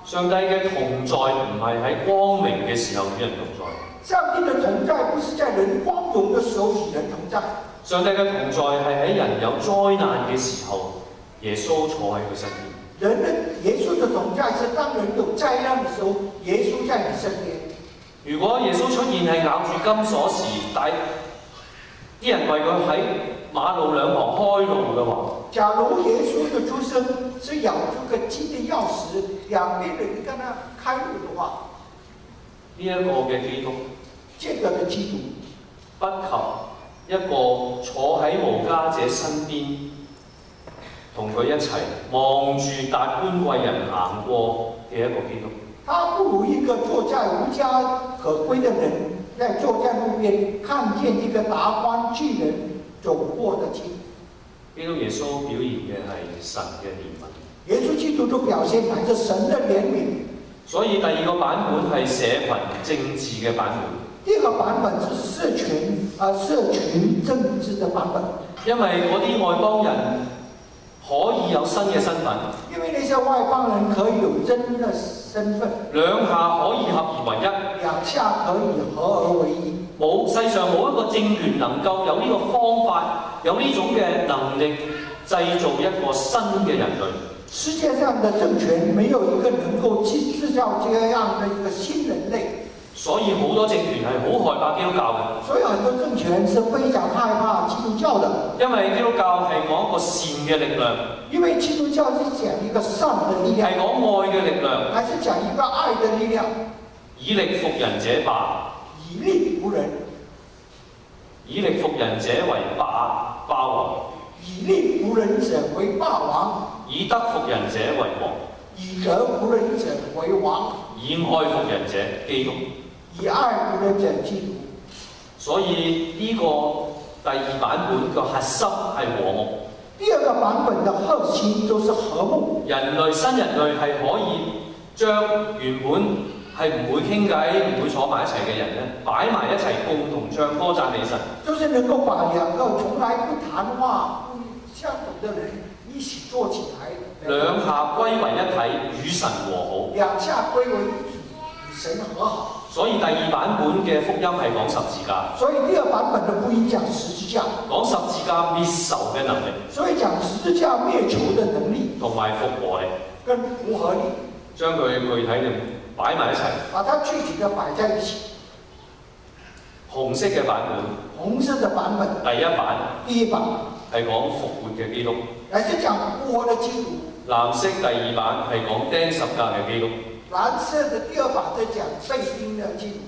上帝嘅同在唔係喺光明嘅時候與人同在。 上帝的同在不是在人光荣的時候與人同在。 上帝嘅同在係喺人有災難嘅時候，耶穌坐喺佢身邊。 人的耶穌的同在是當人有災難的時候，耶穌在你身邊。 如果耶穌出現係咬住金鎖匙，但啲人為佢喺馬路兩旁開路嘅話， 假如耶穌的出生是咬住個金的鑰匙，兩邊人跟他開路的話， 呢一個嘅基督， 這個的基督不及一個坐喺無家者身邊，同佢一齊望住達官貴人行過嘅一個基督。 他不如一個坐在無家可歸的人，在坐在路邊看見這個達官巨人走過的基督。 基督耶穌表現嘅係神嘅憐憫。 耶穌基督就表現係神的憐憫。所以第二個版本係社群政治嘅版本。 第二個版本是社群啊社群政治的版本。因為嗰啲外邦人可以有新嘅身份。 因為那些外邦人可以有真的身份。 兩下可以合而為一。 兩下可以合而為一。 冇世上冇一個政權能夠有呢個方法，有呢種嘅能力製造一個新嘅人類。 世界上的政權沒有一個能夠製造這樣的一個新人類。 所以好多政權係好害怕基督教嘅。 所以很多政權是非常害怕基督教的。 因為基督教係講一個善嘅力量。 因為基督教是講一個善的力量。 係講愛嘅力量。 還是講一個愛的力量。 以力服人者霸。 以力服人。 以力服人者為霸霸王。 以力服人者為霸王。 以德服人者為王。 以德服人者為王。 以愛服人者基督。 以愛服人者基督。 所以呢個第二版本嘅核心係和睦。 第二個版本嘅核心就是和睦。 人類新人類係可以將原本係唔會傾偈、唔會坐埋一齊嘅人咧，擺埋一齊共同唱歌讚美神。 就是能夠把兩個從來不談話、不相同的人一起坐起來， 兩下歸為一體，與神和好。 兩下歸為一體，與神和好。 所以第二版本嘅福音係講十字架。 所以第二版本嘅福音講十字架， 講十字架滅仇嘅能力。 所以講十字架滅仇嘅能力， 同埋復和力， 跟復和力， 將佢具體嘅擺埋一齊。 把它具體嘅擺在一起。 紅色嘅版本， 紅色嘅版本， 第一版， 第一版係講復活嘅基督。 係講復活嘅基督。 藍色第二版係講釘十架嘅基督。 藍色嘅第二版在講被釘嘅基督。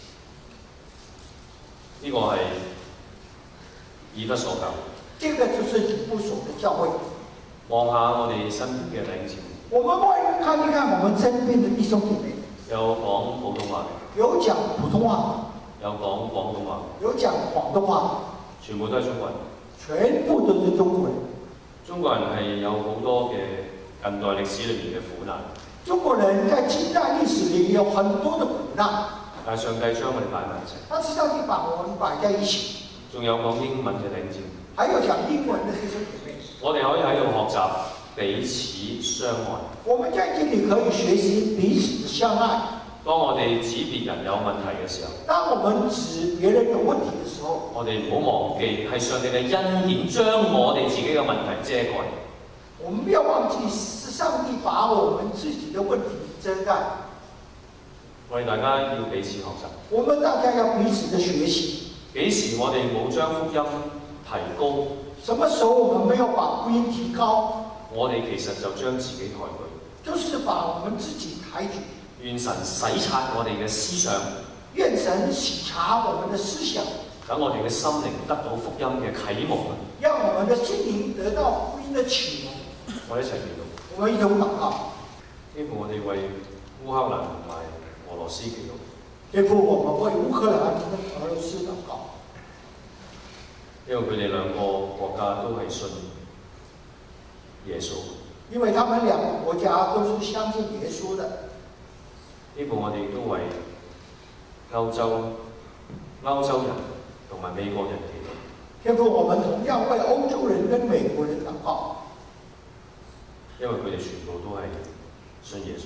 呢個係以弗所教。 這個就是以弗所嘅教會。 望下我哋身邊嘅弟兄姊妹。 我們外面看一看我們身邊的弟兄姐妹。 有講普通話嘅。 有講普通話。 有講廣東話。 有講廣東話。 全部都係中國人。 全部都是中國人。 中國人係有好多嘅近代歷史裏面嘅苦難。 中國人在近代歷史裏有很多的苦難。 但係上帝將我哋擺埋一齊。 但是上帝把我們擺在一起。 仲有講英文嘅弟兄姊妹。 還有講英文的弟兄姐妹。 我哋可以喺度學習彼此相愛。 我們在這裡可以學習彼此相愛。 當我哋指別人有問題嘅時候， 當我們指別人有問題嘅時候， 我哋唔好忘記係上帝嘅恩典將我哋自己嘅問題遮蓋。 我們不要忘記是上帝把我們自己的問題遮蓋。 我哋大家要彼此學習。 我們大家要彼此的學習。 幾時我哋冇將福音提高？ 什麼時候我們沒有把福音提高？ 我哋其實就將自己抬舉。 就是把我們自己抬舉。 願神洗刷我哋嘅思想。 願神洗查我們的思想。 等我哋嘅心靈得到福音嘅啟蒙。 讓我們的心靈得到福音的啟蒙。 我哋一齊祈禱。 我們一同禱告。 希望我哋為烏克蘭同埋俄羅斯祈禱。 天父，我們為烏克蘭跟俄羅斯禱告。 因為佢哋兩個國家都係信耶穌。 因為他們兩個國家都是相信耶穌的。 呢個我哋都為歐洲、歐洲人同埋美國人祈禱。 天父，我們同樣為歐洲人跟美國人禱告。 因為佢哋全部都係信耶穌。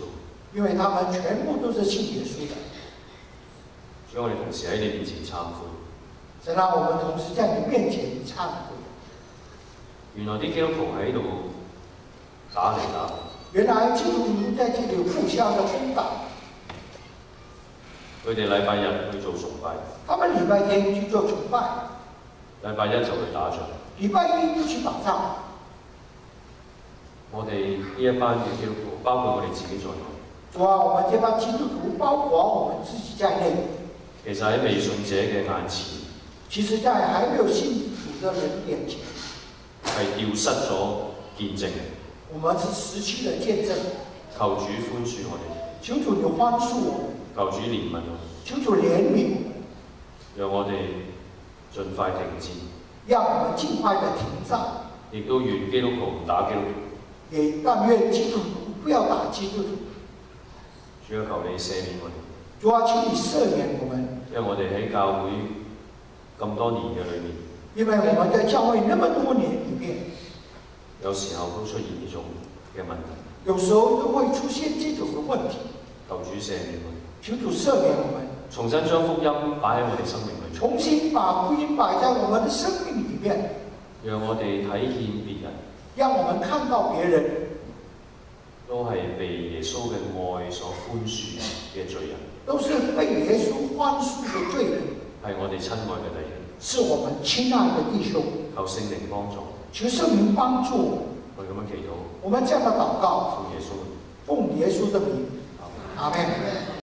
因為他們全部都是信耶穌的。 主，我哋同時喺你面前懺悔。 神啊，我們同時在你面前懺悔。 原來啲基督徒喺度打嚟打去。 原來基督徒在這裡互相的攻打。 佢哋禮拜日去做崇拜。 他們禮拜天去做崇拜。 禮拜一就去打仗。 禮拜一就去打仗。 我哋呢一班嘅基督徒，包括我哋自己在內。 主啊，我們這班基督徒，包括我們自己在內。 其實喺未信者嘅眼前， 其實在還沒有信主的人眼前， 係丟失咗見證。 我們是失去了見證。 求主寬恕我哋。 求主你寬恕我們。 求主憐憫我哋。 求主憐憫我們。讓我哋盡快停戰。 讓我們盡快的停戰。 亦都願基督徒唔打基督徒。 也但願基督徒不要打基督徒。 主要求你赦免我哋。 主啊，請你赦免我們。 因為我哋喺教會咁多年嘅裏面， 因為我們在教會那麼多年裏面， 有時候都出現呢種嘅問題。 有時候都會出現這種嘅問題。 求主赦免我哋。 求主赦免我們。 重新將福音擺喺我哋生命裏面。 重新把福音擺在我們的生命裏面。 讓我哋睇見別人。 讓我們看到別人都係被耶穌嘅愛所寬恕嘅罪人， 都是被耶穌寬恕嘅罪人， 係我哋親愛嘅弟兄， 是我們親愛的弟兄。 求聖靈幫助， 求聖靈幫助我。 我哋咁樣祈禱， 我們這樣的禱告， 奉耶穌， 奉耶穌的名，阿門。